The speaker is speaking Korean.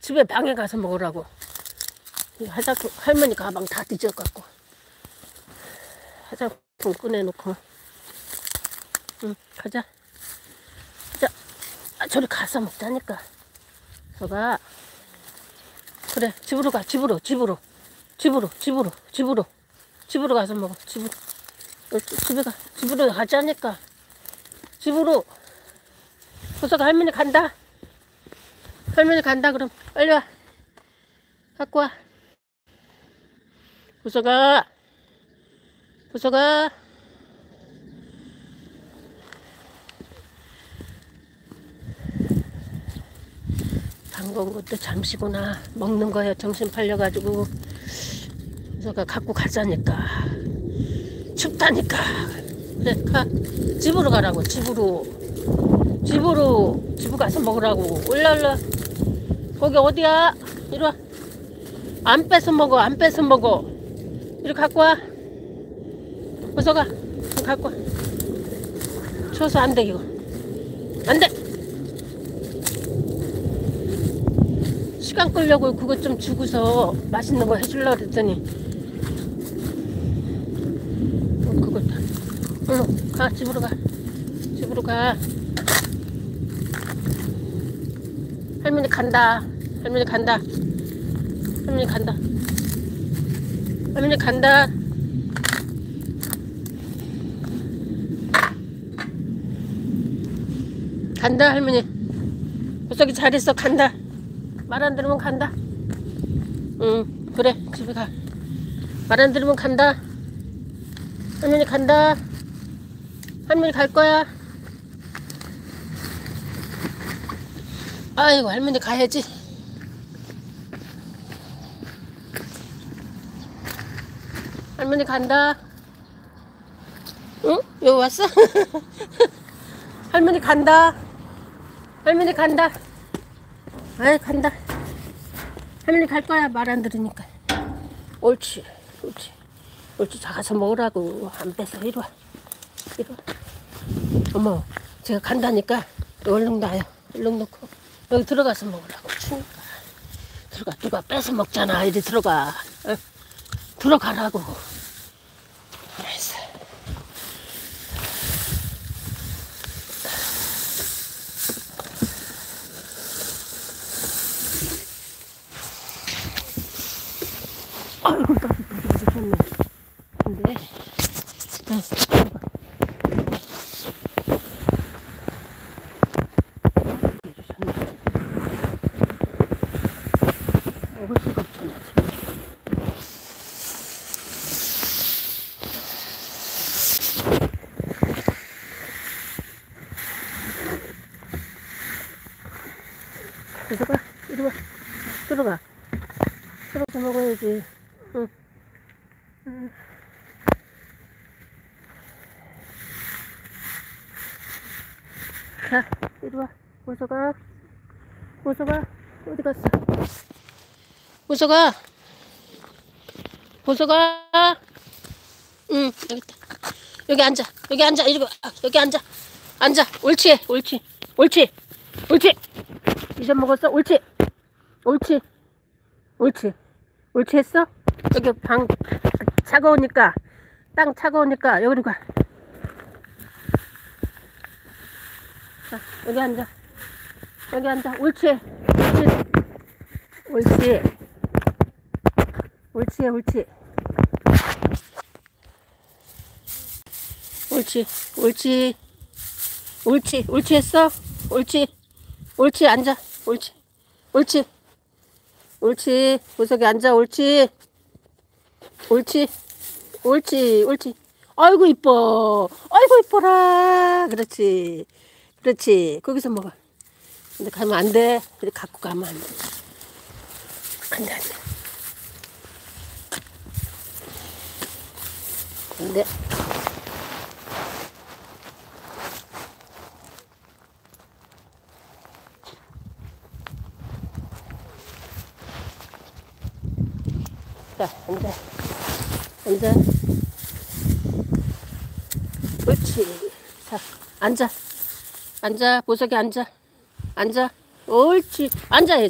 집에 방에 가서 먹으라고. 화장품 할머니 가방 다 뒤져갖고 화장품 꺼내놓고. 응, 가자. 자, 저리 가서 먹자니까. 저가 그래, 집으로 가. 집으로 가서 먹어. 집에 가. 집으로 가자니까. 집으로. 보석아, 할머니 간다. 할머니 간다. 그럼 빨리 와. 갖고 와. 보석아. 담궈온 것도 잠시구나. 먹는 거야. 정신 팔려가지고. 보석아, 갖고 가자니까. 춥다니까. 그래, 가. 집으로 가라고. 집으로 가서 먹으라고. 올라. 거기 어디야? 이리 와. 안 뺏어 먹어. 이리 갖고 와. 보석아, 갖고 와. 추워서 안 돼, 이거. 안 돼! 시간 끌려고 그것 좀 주고서 맛있는 거 해주려고 그랬더니. 그것도. 얼른 가. 집으로 가. 할머니 간다. 간다, 할머니. 보석이 잘했어. 간다. 말 안 들으면 간다. 응, 그래. 집에 가. 말 안 들으면 간다. 할머니 간다. 할머니 갈 거야. 아이고, 할머니 가야지. 할머니 간다. 응? 여기 왔어? 할머니 간다. 아이, 간다. 할머니 갈 거야. 말 안 들으니까. 옳지. 작아서 먹으라고. 안 뺏어. 이리 와. 어머, 제가 간다니까. 얼른 놔요. 얼른 놓고 여기 들어가서 먹으라고. 추우니까. 누가 뺏어 먹잖아. 이리 들어가. 들어가라고. 알았어. 아이고, 따뜻하네. 근데, 먹을 수가 없잖아. 보석아, 이리 와. 들어가 먹어야지. 응. 자, 이리 와. 보석아, 어디 갔어? 보석아. 응, 여기 있다. 여기 앉아. 이리 와. 여기 앉아. 옳지. 잊어먹었어? 옳지 했어? 여기 방 차가우니까, 땅 차가우니까 여기로 가. 자, 여기 앉아. 옳지. 했어? 옳지. 앉아. 옳지. 보석이 앉아. 옳지. 아이고, 이뻐라. 그렇지. 거기서 먹어. 근데 가면 안 돼. 이렇게 갖고 가면 안 돼. 안 돼. 자, 앉아. 옳지. 자, 앉아. 보석이 앉아. 옳지. 앉아야지.